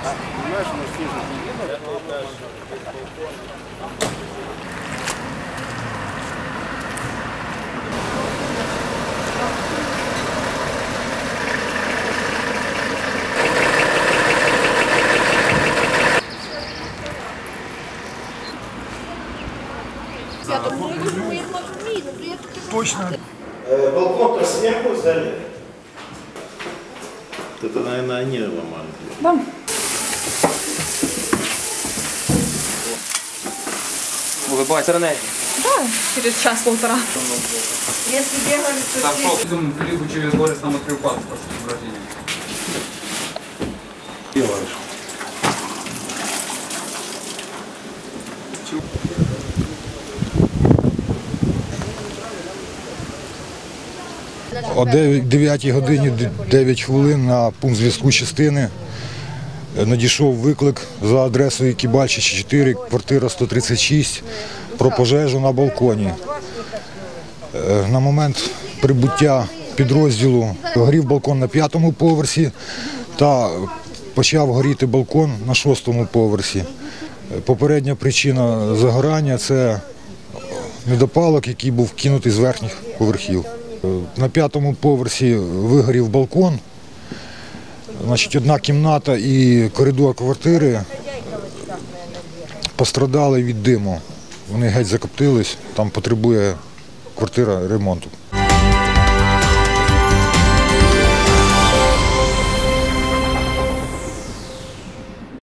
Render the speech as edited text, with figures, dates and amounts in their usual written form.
Точно. Балкон-то сверху залит. Это, наверное, они ломали. Да. Выбывать ранее. Да, через час-полтора. Если бегали, то Пошел, Филиппу через Борис нам открыл паспорт в рождении. Делаешь. О 9 годині 9 хвилин на пункт зв'язку частини надійшов виклик за адресою Кібальчича 4, квартира 136, про пожежу на балконі. На момент прибуття підрозділу горів балкон на 5-му поверсі та почав горіти балкон на 6-му поверсі. Попередня причина загорання – це недопалок, який був кинутий з верхніх поверхів. На 5-му поверсі вигорів балкон. Одна кімната і коридор квартири пострадали від диму. Вони геть закоптились, там потребує квартира ремонту.